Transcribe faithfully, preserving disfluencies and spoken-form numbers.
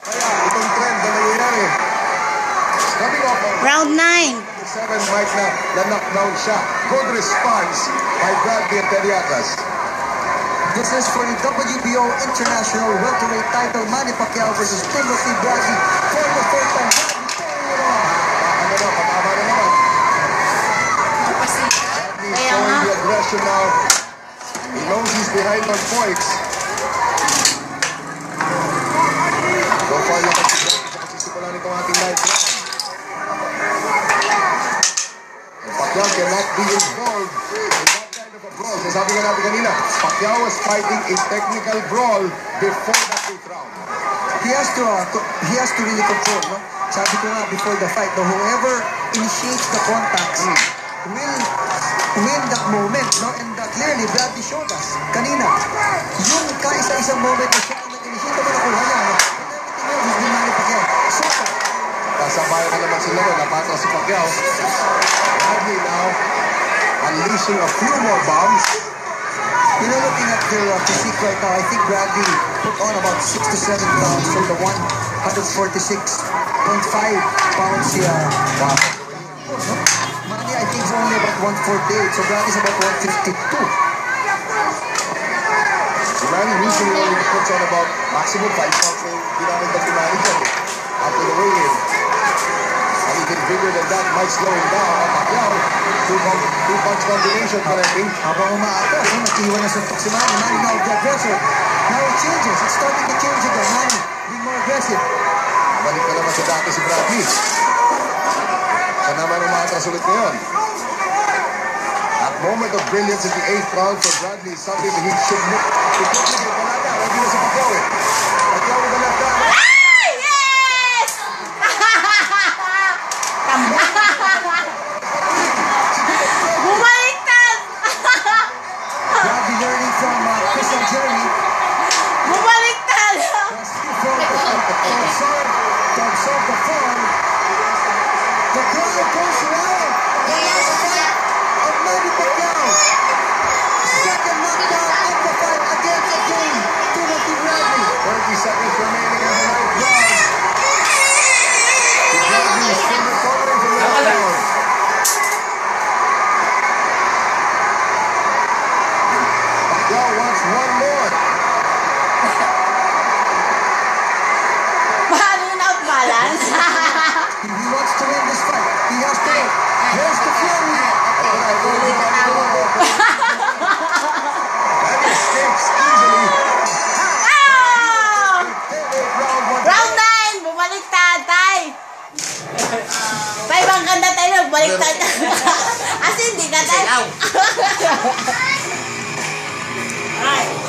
Kaya itong trend na nangyayari. Round nine. seven Mike na na-knockdown siya. Good response by Bradley Pacquio. This is for the W B O International Welterweight title. Manny Pacquio versus Timothy Bradley. For the third time. Ano na, patama na naman. Bradley showing the aggression now. He knows he's behind on points. So far yung pagsisimula sa pagsisimula nitong ating ninth round. And Pacquiao cannot be involved in that kind of a brawl. So sabi nga natin kanina, Pacquiao was fighting a technical brawl before that fifth round. He has to uh, he has to really control, no? Sabi ko nga before the fight, no, whoever initiates the contacts mm. will win that moment, no? And uh, clearly Bradley showed us kanina yung kaisa-isang moment na siya ang nag-initiate naman ako niya, no? And everything else is Manny Pacquiao. So kasabay na naman sila rin, napatras si Pacquiao. Bradley now unleashing a few more bombs. You know, looking at their uh, physique right now, I think Bradley put on about six to seven pounds from the one forty-six point five pounds here. Wow. Manny, I think, is only about one forty-eight, so Bradley's about one fifty-two. Manny usually only puts on about maximum five pounds na ginamit na si Manny after the weigh-in. Anything bigger than that might slow him down. Pacquiao, two-punch combination correcting. Habang umaatas, no, nag-iwan na suntok si Manny. Manny now the aggressor. Now it changes. It's starting to change again. Manny being more aggressive. Balik na naman sa dati si Bradley. Siya naman umaatras ulit ngayon. At moment of brilliance in the eighth round for Bradley, something that he should look. Ito na yung palata. Hindi na si Pacquiao eh. Pacquiao with the left hand. Bumaliktad! Bradley learning from uh, Chris and Jeremy. Bumaliktad! To absorb the fall. The crowd goes around. The last fight of Manny Pacquiao. Second knockdown of the fight against again Timothy Bradley. thirty seconds remaining in the ninth round. Bradley is still recovering from that round. Pacquiao wants one more. Paano yun out balance? He wants to win this fight. He has to win. Here's the fury. That escapes easily. Ah! Round one. Round nine! Bumaliktad, tay! Tay, bang ganda tayo, bumaliktad. As in, di ka tay. Ay.